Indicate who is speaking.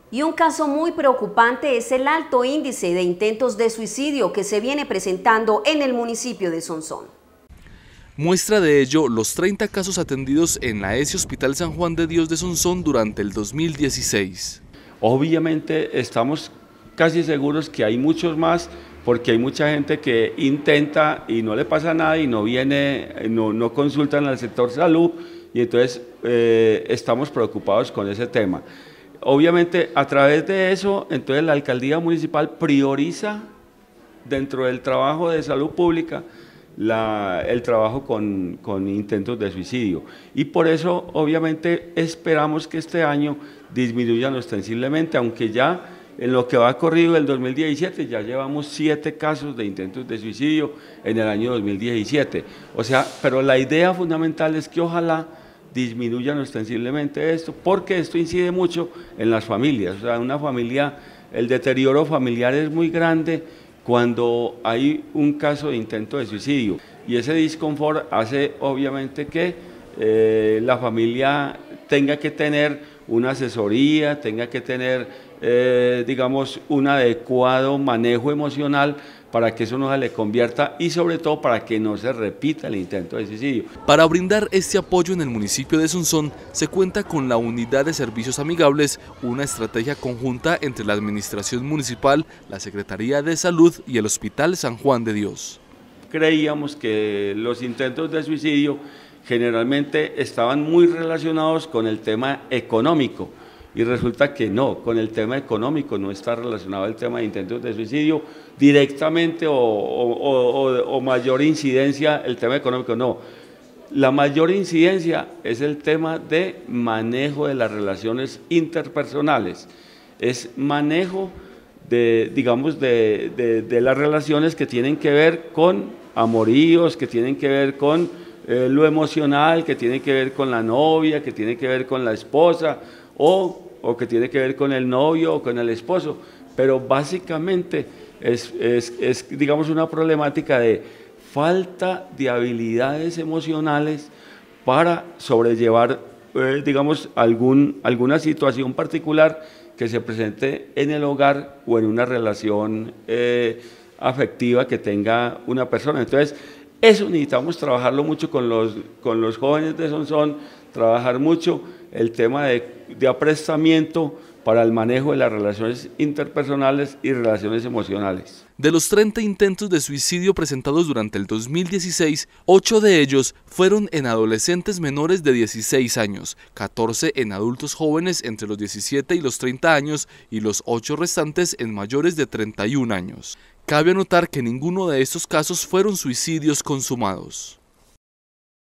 Speaker 1: Y un caso muy preocupante es el alto índice de intentos de suicidio que se viene presentando en el municipio de Sonsón.
Speaker 2: Muestra de ello los 30 casos atendidos en la ESI Hospital San Juan de Dios de Sonsón durante el 2016.
Speaker 3: Obviamente estamos casi seguros que hay muchos más, porque hay mucha gente que intenta y no le pasa nada y no viene, no consultan al sector salud, y entonces estamos preocupados con ese tema. Obviamente a través de eso, entonces la alcaldía municipal prioriza dentro del trabajo de salud pública el trabajo con intentos de suicidio, y por eso obviamente esperamos que este año disminuyan ostensiblemente, aunque ya en lo que va corrido el 2017 ya llevamos 7 casos de intentos de suicidio en el año 2017, o sea, pero la idea fundamental es que ojalá disminuyan ostensiblemente esto, porque esto incide mucho en las familias. O sea, una familia, el deterioro familiar es muy grande cuando hay un caso de intento de suicidio, y ese disconfort hace obviamente que la familia tenga que tener una asesoría, tenga que tener, digamos, un adecuado manejo emocional para que eso no se le convierta, y sobre todo para que no se repita el intento de suicidio.
Speaker 2: Para brindar este apoyo en el municipio de Sonsón se cuenta con la Unidad de Servicios Amigables, una estrategia conjunta entre la Administración Municipal, la Secretaría de Salud y el Hospital San Juan de Dios.
Speaker 3: Creíamos que los intentos de suicidio generalmente estaban muy relacionados con el tema económico, y resulta que no, con el tema económico no está relacionado el tema de intentos de suicidio directamente o mayor incidencia el tema económico, no. La mayor incidencia es el tema de manejo de las relaciones interpersonales, es manejo de, digamos, de las relaciones que tienen que ver con amoríos, que tienen que ver con lo emocional, que tiene que ver con la novia, que tiene que ver con la esposa, o que tiene que ver con el novio o con el esposo, pero básicamente es digamos, una problemática de falta de habilidades emocionales para sobrellevar, digamos, alguna situación particular que se presente en el hogar o en una relación afectiva que tenga una persona. Entonces, eso necesitamos trabajarlo mucho con los jóvenes de Sonsón, trabajar mucho el tema de aprestamiento para el manejo de las relaciones interpersonales y relaciones emocionales.
Speaker 2: De los 30 intentos de suicidio presentados durante el 2016, 8 de ellos fueron en adolescentes menores de 16 años, 14 en adultos jóvenes entre los 17 y los 30 años y los 8 restantes en mayores de 31 años. Cabe anotar que ninguno de estos casos fueron suicidios consumados.